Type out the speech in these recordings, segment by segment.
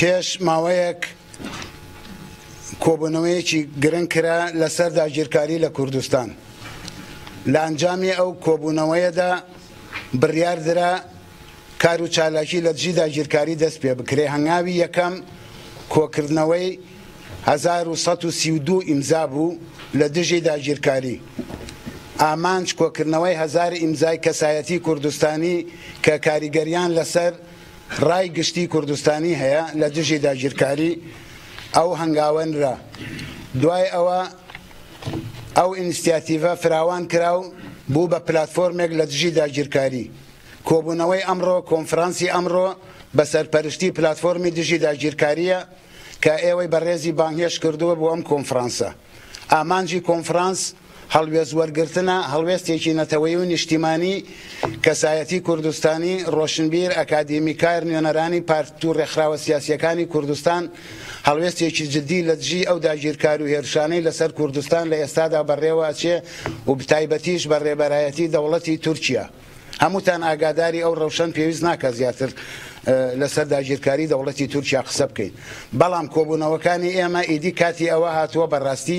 پێش ماوەیەک کۆبوونەوەیەکی گرنگ کرا لەسەر داگیرکاری لە کوردستان. لە ئەنجامی ئەو کۆبوونەوەیەدا بڕیاردرا کار و چالاکی لە دژی داگیرکاری دەست پێ بکرێ. هەنگاوی یەکەم کۆکردنەوەی 1132 ئیمزا بوو لە دژی داگیرکاری. ئامانج کۆکردنەوەی 1000 ئیمزای کەسایەتی کوردستانی کە کاریگەریان لەسەر ڕای گشتی کوردستانی هەیە لە دژی داگیرکاری ئەو هەنگاوەنرا. دوای ئەوە ئەو ئینیسیاتیڤە فراوان کرا و بوو بە پلاتفۆرمێک لە دژی داگیرکاری. کۆبوونەوەی ئەمڕۆ کۆنفرانسی ئەمڕۆ بە سەرپەرشتی پلاتفۆرمی دژی داگیرکاریە کە ئێوەی بەڕێزی بانگهێش کردووە بۆ ئەم کۆنفرانسە. ئامانجی کۆنفرانس هەڵوێست وەرگرتنە هەڵوێستێکی نەتەوەیی و نیشتیمانی کەسایەتی کوردستانی، ڕۆشنبیر، ئەکادیمیکار، نوێنەرانی پارتی و ڕێکخراوە سیاسیەکانی کوردستان هەڵوێستێکی جدی لە دژی ئەو داگیرکار و هێرشانەی لەسەر کوردستان لە ئێستادا بەڕێوەچێ و بتایبەتیش بە ڕێبەرایەتی دەوڵەتی تورکیا. هەمووتان ئاگاداری ئەو ڕەوشەن پێویست ناکە زیاتر لەسەر داگیرکاری دەوڵەتی تورکیا قسە بکەین. بەڵام کۆبوونەوەکانی ئێمە ئیدی کاتی ئەوە هاتووە بەڕاستی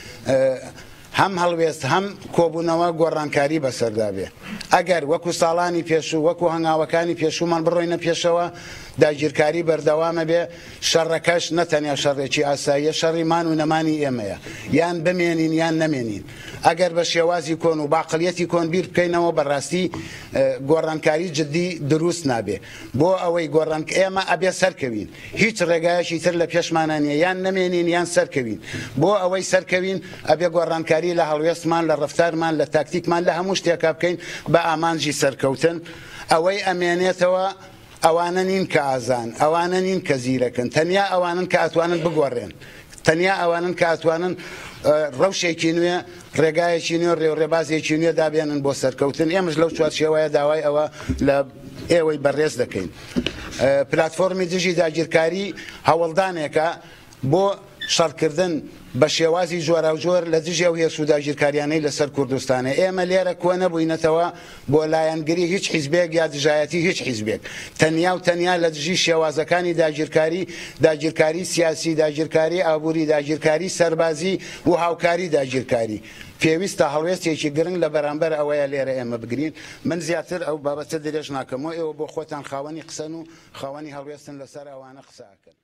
هەم هەڵوێست هەم کۆبوونەوە گۆڕانکاری بەسەردا بێ. ئەگەر وەکو ساڵانی پێشوو وەکو هەنگاوەکانی پێشوومان بڕۆینە پێشەوە داگیرکاری بەردەوامە بێ، شەڕەکەش نەتەنیا شەڕێکی ئاساییە، شەڕی مان و نەمانی ئێمەیە، یان بمێنین یان نەمێنین. ئەگەر بە شێوازی کۆن و باقلیەتی کۆن بیر بکەینەوە بەڕاستی گۆڕانکاری جدی دروست نابێ. بۆ ئەوەی گۆڕان ئێمە ئەبێ سەرکەوین، هیچ ڕێگایەکی تر لە پێشمانانیە، یان نەمێنین یان سەرکەوین. بۆ ئەوەی سەرکەوین ئەبێ گۆڕانکاری لە هەڵوێستمان، لە ڕەفتارمان، لە تاکتیکمان، لە هەموو شتێکا بکەین بە ئامانجی سەرکەوتن. ئەوەی ئەمێنێتەوە ئەوانە نین کە ئازان، ئەوانە نین کە زیرەکن، تەنیا ئەوانن کە ئەتوانن بگۆڕێن، تەنیا ئەوانن کە ئەتوانن ڕەوشێکی نوێ، ڕێگایەکی نوێ، ڕێوڕێبازێکی نوێ دابێنن بۆ سەرکەوتن. ئێمەش لەو چوارچێوەیە داوای ئەوە لە ئێوەی بەڕێز دەکەین. پلاتفۆرمی دژی داگیرکاری هەوڵدانێکە بۆ شەڕکردن بە شێوازی جۆرا و جۆر لە دژی ئەو هێرش و داگیرکاریانەی لەسەر کوردستانە. ئێمە لێرە کۆ نەبووینەتەوە بۆ لایەنگری هیچ حیزبێک یا دژایەتی هیچ حیزبێک، تەنیا و تەنیا لە دژی شێوازەکانی داگیرکاری، داگیرکاری سیاسی، داگیرکاری ئابووری، داگیرکاری سەربازی و هاوکاری داگیرکاری. پێویستە هەڵوێستێکی گرنگ لە بەرامبەر ئەوەیە لێرە ئێمە بگرین. من زیاتر ئەو بابەتە درێژ ناکەمەوە، ئێوە بۆ خۆتان خاوەنی قسەن و خاوەنی هەڵوێستن لەسەر ئەوانە قسەکەن.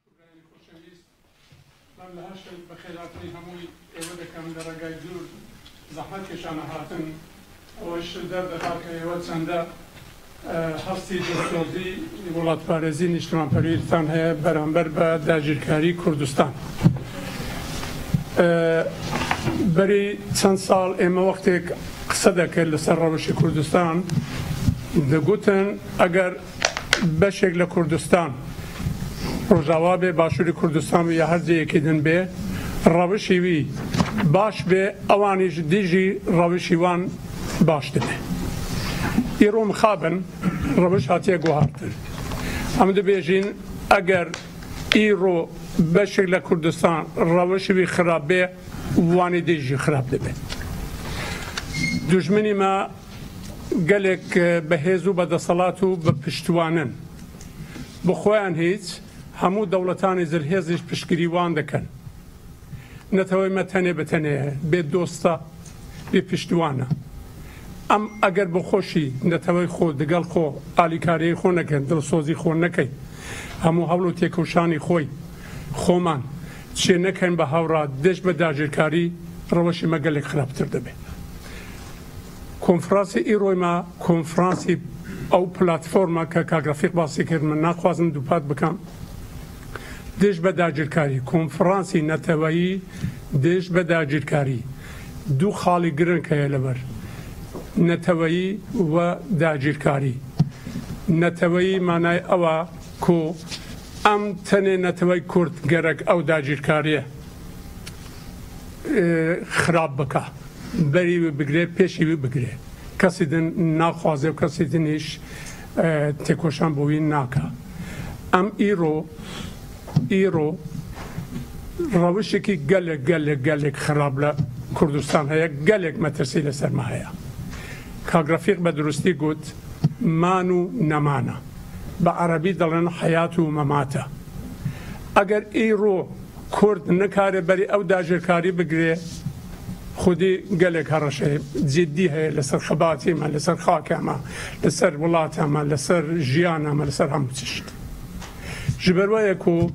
من لە هەر شەوێک بە خێراتنی هەمووی ئێوە دەکەم لە ڕێگای دوور زەحمەت کێشانە هاتن، ئەوەش دەردەخات کە ئێوە چەندە هەستی دەستۆزی وڵاتپارێزی نیشتیمانپەروەریتان هەیە بەرامبەر بە داگیرکاری کوردستان. بەری چەند ساڵ ئێمە وەختێک قسە دەکرد لەسەر ڕەوشی کوردستان، دەگوتن ئەگەر بەشێک لە کوردستان ڕۆژاوا بێ، باشووری کوردستان بێ یا هەر جەیەکی دن بێ، ڕەوشی وی باش بێ، ئەوانیش دیژی ڕەوشی وان باش دەبێ. ئیرۆ مخابن ڕەوش هاتیە گوهارتر. ئەم دەبێژین ئەگەر ئیرۆ بەشێک لە کوردستان ڕەوشی وی خراپ بێ، وانی دیژی خراپ دەبێ. دوژمنی ما گەلێک بەهێز و بەدەسەڵات و بە پشتوانن، بۆ خۆیان هیچ هەموو دەوڵەتانی زرهێزیش پشتگیریوان دەکەن. نەتەوەی مەتەنێ بەتەنەیە، بێ دۆستە، بێ پشتوانە. ئەم ئەگەر بە خۆشی نەتەوەی خۆ دەگەڵ خۆ ئالیکاریی خۆ نەکەن، دڵسۆزی خۆ نەکەین، هەموو هەوڵ و تێکەوشانی خۆی خۆمان چێ نەکەین بە هاوڕا دەست بە داگیرکاری، ڕەوشی مەگەلێک خراپتر دەبێت. کۆنفرانسی ئیرۆیما کۆنفرانسی ئەو پلاتفۆرمە کە کاگرافیق باسی کرد، من ناخوازم دووپات بکەم، دژ بە داگیرکاری، کۆنفرانسی نەتەوەیی دژ بە داگیرکاری. دوو خاڵی گرنگ هەیە لەبەر نەتەوەیی و داگیرکاری. نەتەوەیی مانای ئەوە کۆ ئەم تەنێ نەتەوەی کورد گەرەک ئەو داگیرکاریە خراپ بکە، بەری بگرێ، پێشی بگرێ، کەسی دن ناخوازێ و کەسی دنیش تێکۆشان بۆوی ناکە. ئەم ئیرۆ ڕەوشێکی گەلێک گەلێک گەلێک خراپ لە کوردستان هەیە، گەلێک مەترسی لەسەرمە هەیە. کاگرافیق بە دروستی گوت مان و نەمانە، بە عەرەبی دەڵێن حەیات و مەماتە. ئەگەر ئیڕۆ کورد نەکارێ بەری ئەو داژێرکاری بگرێ خودی گەلێک هەڕەشەیە جددی هەیە لەسەر خەباتیمە لەسەر خاکەمە لەسەر وڵاتەمە لەسەر ژیانەمە لەسەر هەموو چشت ji ber wê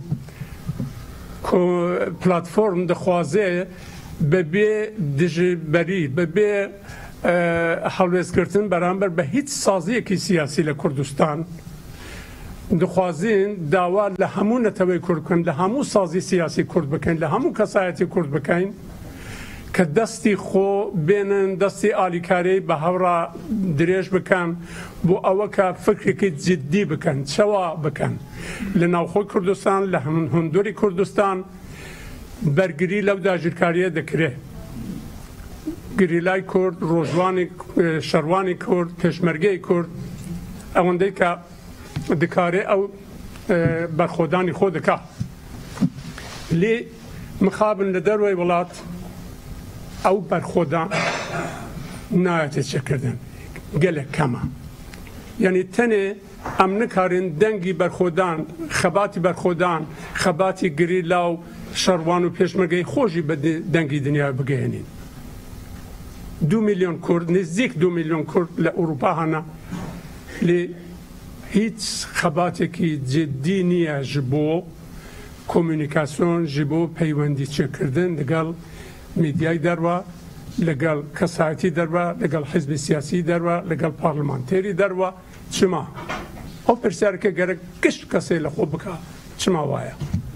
ku platform dixwaze bebê dijberî bebê hewlêzkirtin beramber bi hiç saziyekî siyasî li Kurdistan dixwazin dawa li hemû netewê Kurd bikin li hemû sazî siyasî Kurd bikin li hemû kesayetî Kurd bikin که دستی خو بینن دستی آلیکاری به هورا درێژ بکەن بۆ ئەوە کە فکرێکی جددی بکەن چەوا بکەن لە ناوخۆی کوردستان لە هەندوری کوردستان بەرگری لەو داژیرکاریە دەکرێت گریلای کورد ڕۆژوانی شەروانی کورد پێشمەرگەی کورد ئەوەندەی کە دکارێ ئەو بەرخۆدانی خۆ دکا لێ مخابن لە دەروەی وڵات ئەو بەرخۆدان نایەتێت چێکردن gelek kema. Yani tenê em nikarin dengî berxwedan, xebatî berxwedan, xebatî girî law şerwan û pêşmergeyê xwe jî bi dengî dinyayê bigihînin. 2 milyon Kurd, nêzik 2 milyon Kurd li Ewropa hene lê hiç xebatekî ciddî niye ji bo komûnîkasyon, ji bo peywendî çêkirdin lêgel medyayê derve, لەگەڵ کەسایەتی دەرەوە لەگەڵ حیزبی سیاسی دەرەوە لەگەڵ پارلمانتێری دەرەوە چما ئەو پرسیارەکە گەرە گشت کەسێ لە خۆ بکە چما وایە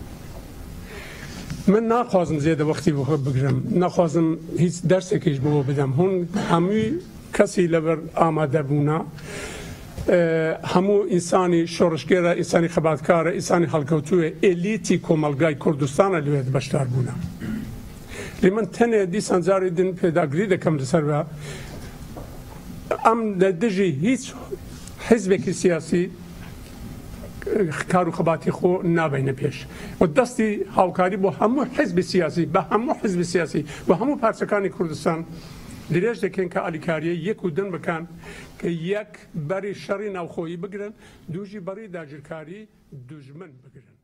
من ناخوازم زێدە وەختی بۆ بگرم ناخوازم هیچ دەرسێکیش بۆ بدەم هەون هەمووی کەسی لەبەر ئامادەبوونە هەموو ئینسانی شۆڕشگێرە ئینسانی خەباتکارە ئینسانی هەڵکەوتووە ئێلیتی کۆمەلگای کوردستانە لەوێت بەشدار بوونە لمن تنه دیسان جاری دن پێداگری دەکەم لەسەرەوە ئەم لە دژی هیچ حیزبێکی سیاسی کار و خەباتی خۆ نابینە پێش و دەستی هاوکاری بۆ هەموو حیزبی سیاسی بە هەموو حیزبی سیاسی بە هەموو پارچەکانی کوردستان درێژ دەکەن کە ئالیکاریە یەک و دن بکەن کە یەک بەری شەڕی ناوخۆیی بگرن دووژی بەڕی داگیرکاری دوژمن بگرن